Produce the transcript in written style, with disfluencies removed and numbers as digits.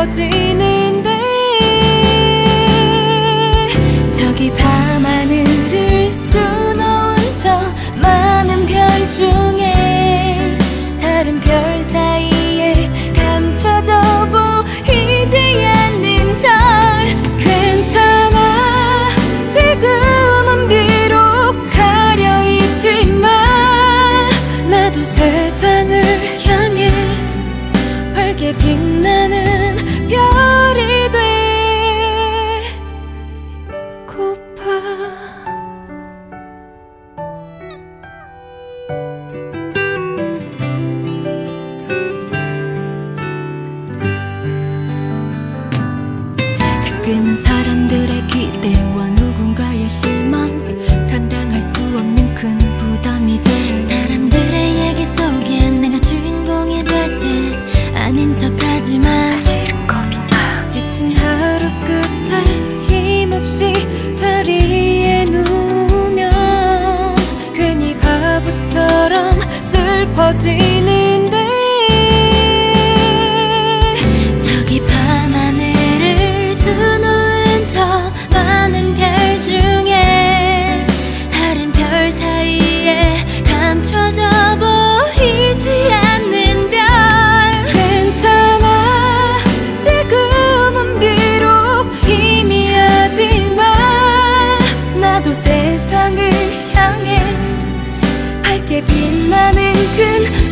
슬퍼지는데 저기 밤하늘을 수놓은 저 많은 별 중에 다른 별 사이에 감춰져 보이지 않는 별. 괜찮아, 지금은 비록 가려있지만 나도 세상을 향해 밝게 빛나는 별이 되고파. 가끔은 사람들의 기대와 누군가의 실망, 감당할 수 없는 큰 부담이 돼. 사람들의 얘기 속엔 내가 주인공이 될 때 아닌 척하지만 사실은 겁이 나. 지친 하루 끝에 힘없이 자리에 누우면 괜히 바보처럼 슬퍼지는데 저기 밤하늘을 수놓은 저 많은 별 중에 다른 별 사이에 감춰져 보이지 않는 별. 괜찮아, 지금은 비록 희미하지만 나도 세상을 향해 밝게 빛나는 큰